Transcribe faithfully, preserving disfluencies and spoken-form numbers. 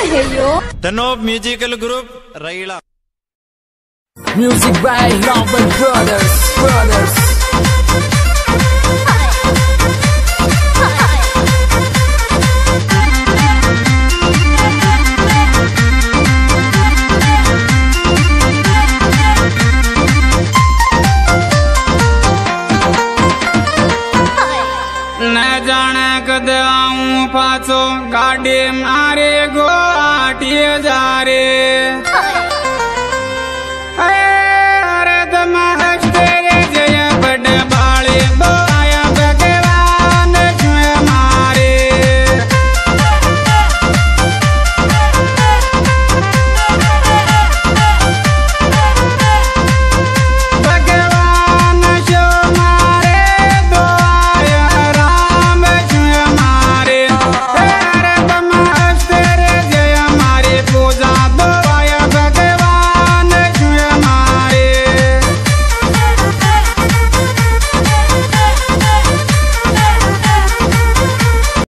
है यो तनोब म्यूजिकल ग्रुप रईला म्यूजिक बाय लवन ब्रदर्स ब्रदर्स न जाने कद आऊं पाछो गाड़ी मारे गोटी जा रे।